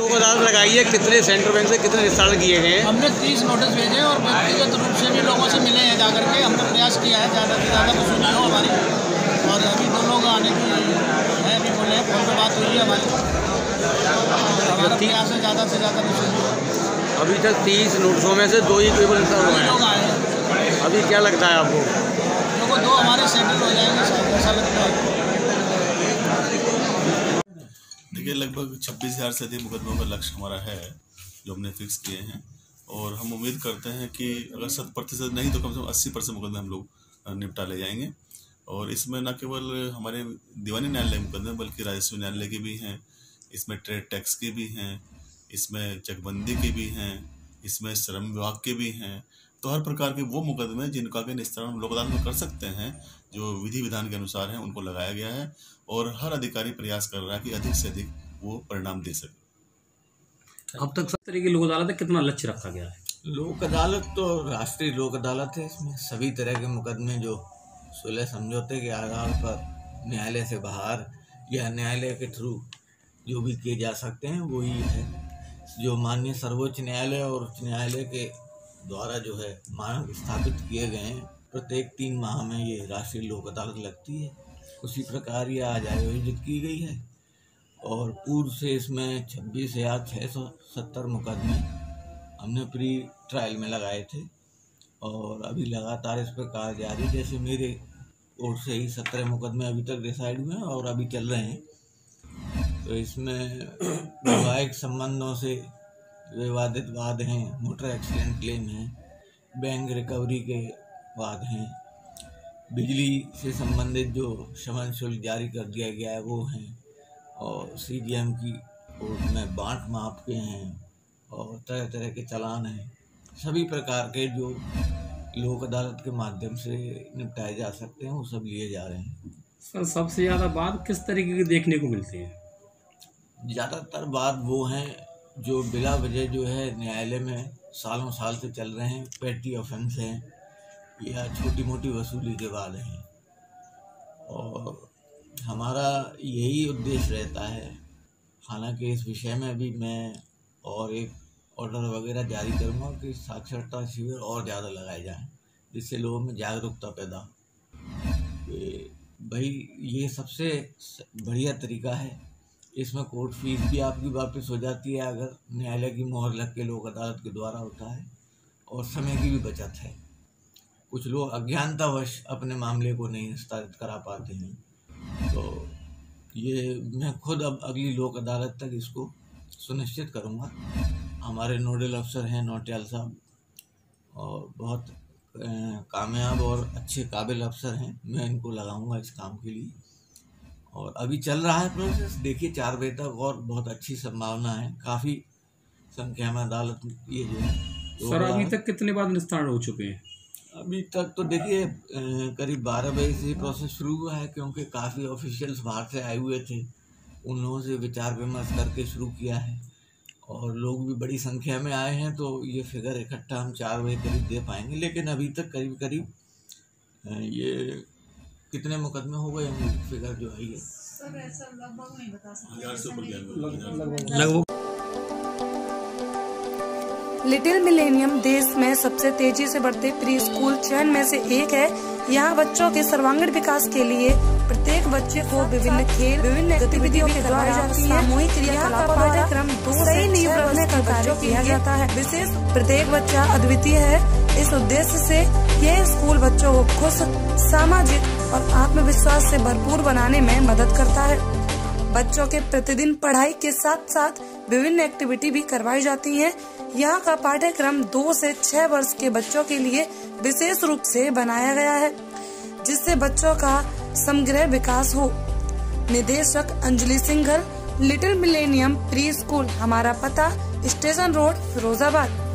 लोक अदालत लगाई है, कितने सेंट्रल बैंक से कितने निस्तारण किए गए हैं? हमने 30 नोटिस भेजे और व्यक्तिगत रूप से भी लोगों से मिले हैं जाकर के। हमने प्रयास किया है ज़्यादा से ज़्यादा वसूली हो हमारी, और अभी 2 लोग आने की है, अभी बोले हैं, फोन पर बात हुई है हमारी। हमारा प्रयास है ज़्यादा से ज़्यादा वसूली हो। अभी तक 30 नोटिसों में से 2 ही केवल लोग आए हैं। अभी क्या लगता है आपको? लोगों 2 हमारे सेंटर हो जाएंगे, ऐसा लगता है। देखिए, लगभग 26,000 से अधिक मुकदमों का लक्ष्य हमारा है जो हमने फिक्स किए हैं, और हम उम्मीद करते हैं कि अगर 100% नहीं तो कम से कम 80% मुकदमे हम लोग निपटा ले जाएंगे। और इसमें न केवल हमारे दीवानी न्यायालय मुकदमे बल्कि राजस्व न्यायालय के भी हैं, इसमें ट्रेड टैक्स के भी हैं, इसमें चकबंदी के भी हैं, इसमें श्रम विभाग के भी हैं। तो हर प्रकार के वो मुकदमे जिनका के निस्तारण लोक अदालत में कर सकते हैं, जो विधि विधान के अनुसार हैं, उनको लगाया गया है। और हर अधिकारी प्रयास कर रहा है कि अधिक से अधिक वो परिणाम दे सके। अब तक सब तरह की लोक अदालत में कितना लक्ष्य रखा गया है? लोक अदालत तो राष्ट्रीय लोक अदालत है। इसमें सभी तरह के मुकदमे जो सुलह समझौते के आधार पर न्यायालय से बाहर या न्यायालय के थ्रू जो भी किए जा सकते हैं वो ही है। जो माननीय सर्वोच्च न्यायालय और उच्च न्यायालय के द्वारा जो है मानक स्थापित किए गए हैं, प्रत्येक 3 माह में ये राष्ट्रीय लोक अदालत लगती है। उसी प्रकार ये आज आयोजित की गई है, और पूर्व से इसमें 26,670 मुकदमे हमने प्री ट्रायल में लगाए थे, और अभी लगातार इस पर कार्य जारी। जैसे मेरे ओर से ही 17 मुकदमे अभी तक डिसाइड हुए हैं और अभी चल रहे हैं। तो इसमें वैवाहिक संबंधों से विवादित वाद हैं, मोटर एक्सीडेंट क्लेम हैं, बैंक रिकवरी के वाद हैं, बिजली से संबंधित जो शमन शुल्क जारी कर दिया गया है वो हैं, और CGM की कोर्ट में बांट माप के हैं, और तरह तरह के चालान हैं। सभी प्रकार के जो लोक अदालत के माध्यम से निपटाए जा सकते हैं वो सब लिए जा रहे हैं। सर, सबसे ज़्यादा वाद किस तरीके के देखने को मिलते हैं? ज़्यादातर वाद वो हैं जो बिला वजह जो है न्यायालय में सालों साल से चल रहे हैं, पेटी ऑफेंस हैं या छोटी मोटी वसूली के वाद हैं। और हमारा यही उद्देश्य रहता है, हालांकि इस विषय में भी मैं और एक ऑर्डर वगैरह जारी करूँगा कि साक्षरता शिविर और ज़्यादा लगाए जाएं, जिससे लोगों में जागरूकता पैदा हो। भाई ये सबसे बढ़िया तरीका है। इसमें कोर्ट फीस भी आपकी वापस हो जाती है अगर न्यायालय की मोहर लग के लोक अदालत के द्वारा होता है, और समय की भी बचत है। कुछ लोग अज्ञानतावश अपने मामले को नहीं निस्तारित करा पाते हैं, तो ये मैं खुद अब अगली लोक अदालत तक इसको सुनिश्चित करूँगा। हमारे नोडल अफसर हैं नौटियाल साहब, और बहुत कामयाब और अच्छे काबिल अफसर हैं। मैं इनको लगाऊंगा इस काम के लिए, और अभी चल रहा है प्रोसेस। देखिए 4 बजे तक और बहुत अच्छी संभावना है, काफ़ी संख्या में अदालत ये जो है। सर, अभी तक कितने बार निस्तारण हो चुके हैं? अभी तक तो देखिए करीब 12 बजे से प्रोसेस शुरू हुआ है, क्योंकि काफ़ी ऑफिशियल्स बाहर से आए हुए थे, उन लोगों से विचार विमर्श करके शुरू किया है, और लोग भी बड़ी संख्या में आए हैं। तो ये फिगर इकट्ठा हम 4 बजे करीब दे पाएंगे, लेकिन अभी तक करीब करीब ये कितने मुकदमे हो गए हैं, फिगर जो है ये लगभग लिटिल मिलेनियम देश में सबसे तेजी से बढ़ते प्री स्कूल चयन में से एक है। यहाँ बच्चों के सर्वांगीण विकास के लिए प्रत्येक बच्चे को विभिन्न खेल, विभिन्न गतिविधियों के द्वारा सामूहिक क्रियाकलापों द्वारा सही नींव रखने का कार्य किया जाता है। विशेष प्रत्येक बच्चा अद्वितीय है। इस उद्देश्य से यह स्कूल बच्चों को खुश, सामाजिक और आत्मविश्वास से भरपूर बनाने में मदद करता है। बच्चों के प्रतिदिन पढ़ाई के साथ साथ विभिन्न एक्टिविटी भी करवाई जाती हैं। यहाँ का पाठ्यक्रम 2 से 6 वर्ष के बच्चों के लिए विशेष रूप से बनाया गया है, जिससे बच्चों का समग्र विकास हो। निदेशक Anjali Singhal, little millennium pre school. हमारा पता स्टेशन रोड, फिरोजाबाद।